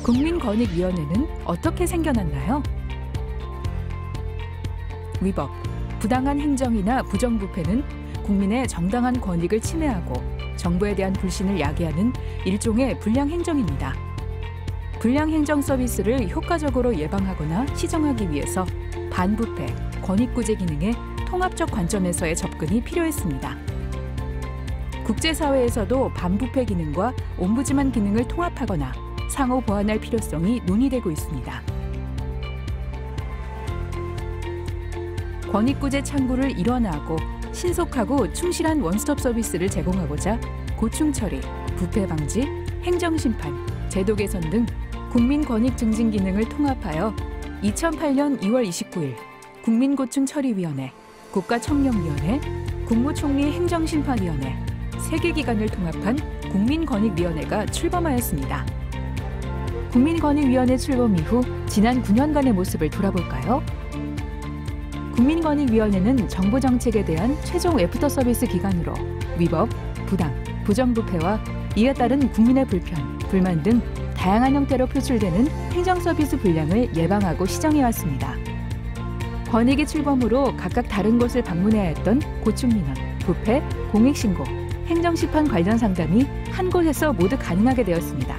국민권익위원회는 어떻게 생겨났나요? 위법, 부당한 행정이나 부정부패는 국민의 정당한 권익을 침해하고 정부에 대한 불신을 야기하는 일종의 불량 행정입니다. 불량 행정 서비스를 효과적으로 예방하거나 시정하기 위해서 반부패, 권익구제 기능의 통합적 관점에서의 접근이 필요했습니다. 국제사회에서도 반부패 기능과 옴부즈만 기능을 통합하거나 상호 보완할 필요성이 논의되고 있습니다. 권익구제 창구를 일원화하고 신속하고 충실한 원스톱 서비스를 제공하고자 고충 처리, 부패 방지, 행정심판, 제도 개선 등 국민 권익 증진 기능을 통합하여 2008년 2월 29일 국민고충처리위원회, 국가청렴위원회, 국무총리 행정심판위원회 3개 기관을 통합한 국민권익위원회가 출범하였습니다. 국민권익위원회 출범 이후 지난 9년간의 모습을 돌아볼까요? 국민권익위원회는 정부 정책에 대한 최종 애프터 서비스 기관으로 위법, 부당, 부정부패와 이에 따른 국민의 불편, 불만 등 다양한 형태로 표출되는 행정 서비스 불량을 예방하고 시정해왔습니다. 권익위 출범으로 각각 다른 곳을 방문해야 했던 고충민원, 부패, 공익신고, 행정심판 관련 상담이 한 곳에서 모두 가능하게 되었습니다.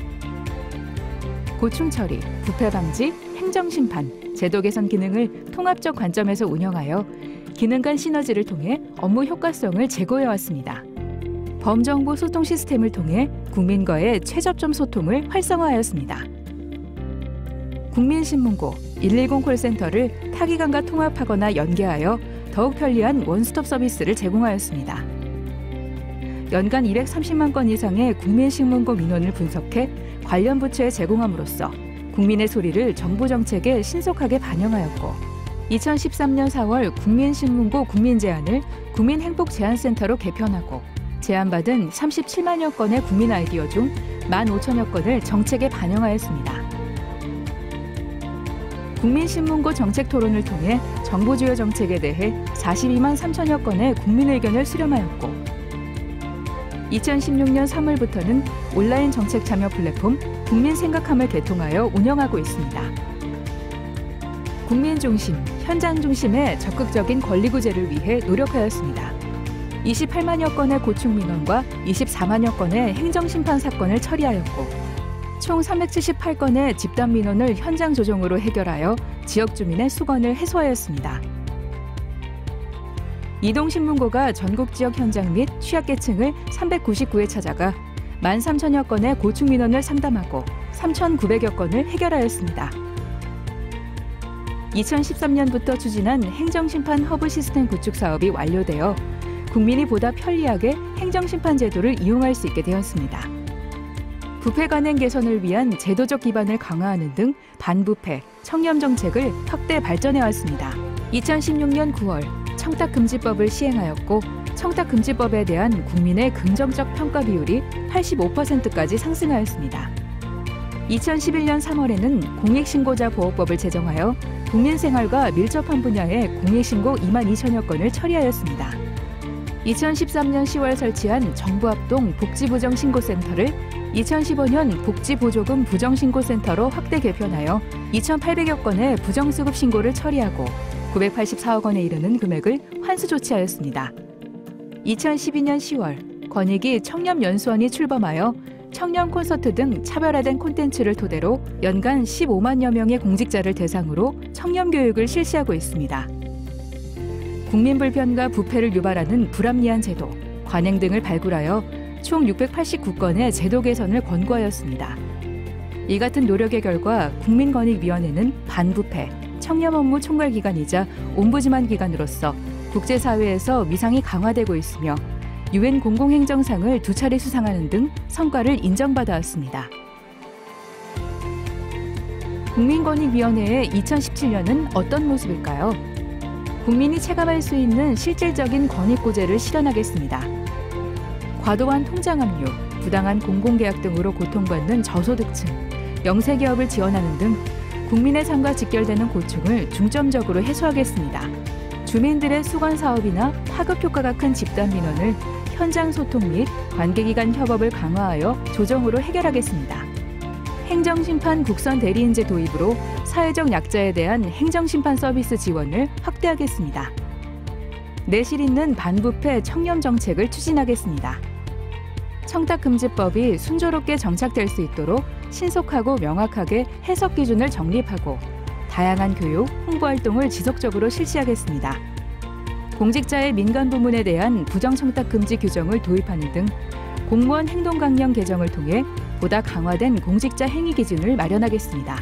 고충처리, 부패 방지, 행정심판, 제도 개선 기능을 통합적 관점에서 운영하여 기능 간 시너지를 통해 업무 효과성을 제고해왔습니다. 범정보 소통 시스템을 통해 국민과의 최접점 소통을 활성화하였습니다. 국민신문고, 110 콜센터를 타기관과 통합하거나 연계하여 더욱 편리한 원스톱 서비스를 제공하였습니다. 연간 230만 건 이상의 국민신문고 민원을 분석해 관련 부처에 제공함으로써 국민의 소리를 정부 정책에 신속하게 반영하였고 2013년 4월 국민신문고 국민제안을 국민행복제안센터로 개편하고 제안받은 37만여 건의 국민 아이디어 중 15,000여 건을 정책에 반영하였습니다. 국민신문고 정책 토론을 통해 정부 주요 정책에 대해 42만 3천여 건의 국민 의견을 수렴하였고 2016년 3월부터는 온라인 정책 참여 플랫폼 국민생각함을 개통하여 운영하고 있습니다. 국민 중심, 현장 중심의 적극적인 권리구제를 위해 노력하였습니다. 28만여 건의 고충민원과 24만여 건의 행정심판 사건을 처리하였고 총 378건의 집단민원을 현장 조정으로 해결하여 지역 주민의 수건을 해소하였습니다. 이동신문고가 전국 지역 현장 및 취약계층을 399회 찾아가 13,000여 건의 고충민원을 상담하고 3,900여 건을 해결하였습니다. 2013년부터 추진한 행정심판 허브 시스템 구축 사업이 완료되어 국민이 보다 편리하게 행정심판 제도를 이용할 수 있게 되었습니다. 부패 관행 개선을 위한 제도적 기반을 강화하는 등 반부패, 청렴 정책을 확대 발전해왔습니다. 2016년 9월 청탁금지법을 시행하였고 청탁금지법에 대한 국민의 긍정적 평가 비율이 85%까지 상승하였습니다. 2011년 3월에는 공익신고자 보호법을 제정하여 국민생활과 밀접한 분야의 공익신고 2만 2천여 건을 처리하였습니다. 2013년 10월 설치한 정부합동 복지부정신고센터를 2015년 복지보조금 부정신고센터로 확대 개편하여 2,800여 건의 부정수급 신고를 처리하고 984억 원에 이르는 금액을 환수 조치하였습니다. 2012년 10월 권익위 청렴연수원이 출범하여 청렴 콘서트 등 차별화된 콘텐츠를 토대로 연간 15만여 명의 공직자를 대상으로 청렴 교육을 실시하고 있습니다. 국민 불편과 부패를 유발하는 불합리한 제도, 관행 등을 발굴하여 총 689건의 제도 개선을 권고하였습니다. 이 같은 노력의 결과 국민권익위원회는 반부패, 청렴 업무 총괄기관이자 옴부즈만 기관으로서 국제사회에서 위상이 강화되고 있으며 UN 공공행정상을 2차례 수상하는 등 성과를 인정받아왔습니다. 국민권익위원회의 2017년은 어떤 모습일까요? 국민이 체감할 수 있는 실질적인 권익구제를 실현하겠습니다. 과도한 통장 압류, 부당한 공공계약 등으로 고통받는 저소득층, 영세기업을 지원하는 등 국민의 삶과 직결되는 고충을 중점적으로 해소하겠습니다. 주민들의 수건 사업이나 파급 효과가 큰 집단 민원을 현장 소통 및 관계기관 협업을 강화하여 조정으로 해결하겠습니다. 행정심판 국선 대리인제 도입으로 사회적 약자에 대한 행정심판 서비스 지원을 확대하겠습니다. 내실 있는 반부패 청렴 정책을 추진하겠습니다. 청탁금지법이 순조롭게 정착될 수 있도록 신속하고 명확하게 해석 기준을 정립하고 다양한 교육, 홍보 활동을 지속적으로 실시하겠습니다. 공직자의 민간 부문에 대한 부정청탁 금지 규정을 도입하는 등 공무원 행동 강령 개정을 통해 보다 강화된 공직자 행위 기준을 마련하겠습니다.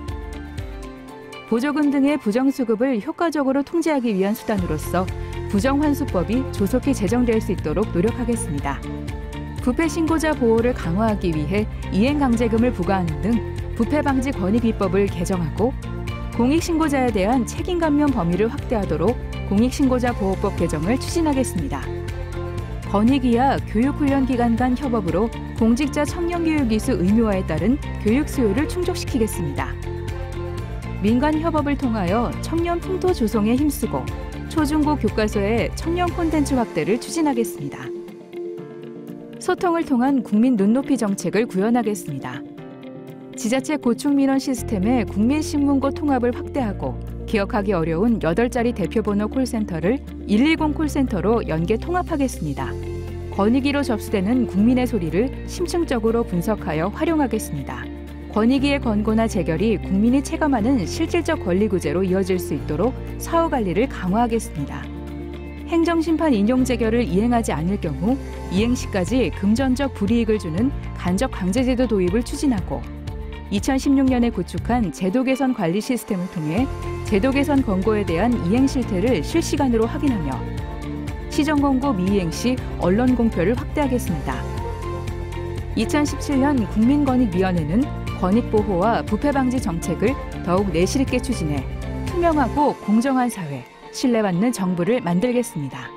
보조금 등의 부정수급을 효과적으로 통제하기 위한 수단으로서 부정환수법이 조속히 제정될 수 있도록 노력하겠습니다. 부패 신고자 보호를 강화하기 위해 이행강제금을 부과하는 등 부패방지 권익위법을 개정하고 공익신고자에 대한 책임감면 범위를 확대하도록 공익신고자 보호법 개정을 추진하겠습니다. 권익위와 교육훈련기관 간 협업으로 공직자 청년교육이수 의무화에 따른 교육 수요를 충족시키겠습니다. 민간 협업을 통하여 청년 풍토 조성에 힘쓰고 초중고 교과서의 청년 콘텐츠 확대를 추진하겠습니다. 소통을 통한 국민 눈높이 정책을 구현하겠습니다. 지자체 고충민원 시스템의 국민신문고 통합을 확대하고 기억하기 어려운 8자리 대표번호 콜센터를 120 콜센터로 연계 통합하겠습니다. 권익위로 접수되는 국민의 소리를 심층적으로 분석하여 활용하겠습니다. 권익위의 권고나 재결이 국민이 체감하는 실질적 권리구제로 이어질 수 있도록 사후관리를 강화하겠습니다. 행정심판 인용재결을 이행하지 않을 경우 이행 시까지 금전적 불이익을 주는 간접 강제제도 도입을 추진하고 2016년에 구축한 제도 개선 관리 시스템을 통해 제도 개선 권고에 대한 이행 실태를 실시간으로 확인하며 시정 권고 미이행 시 언론 공표를 확대하겠습니다. 2017년 국민권익위원회는 권익보호와 부패방지 정책을 더욱 내실 있게 추진해 투명하고 공정한 사회, 신뢰받는 정부를 만들겠습니다.